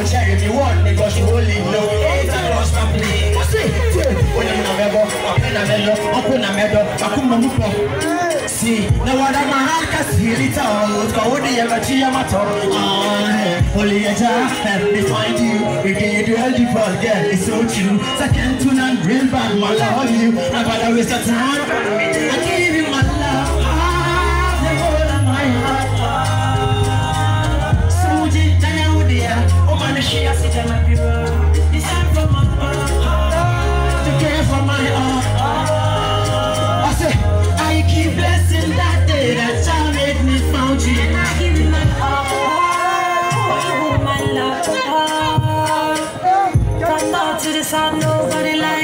cherry me one because she won't leave no. It's a lost family. I say, when I'm a rebel, I'm a medal. See, now what I'm a hard see it all. Go the ever see a matter. Only a jar, help me find you. We gave you help you forget. It's so true. Second to none, real bad, my love you. I'm gonna waste the time. I give you my love. The whole of my heart. So, oh man, she has it in my bureau. This time from my heart. To care for my heart. I say, I keep blessing that day that child made me found you. And I give you my heart. Oh, my love. From north to the south, nobody like